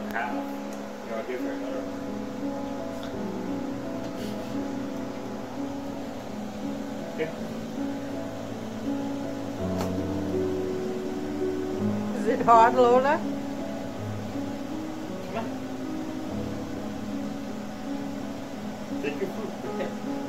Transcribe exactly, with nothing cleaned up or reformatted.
half. You know, I'll give her another one. Yeah. Is it hard, Lola? Come on. Take your food. Okay.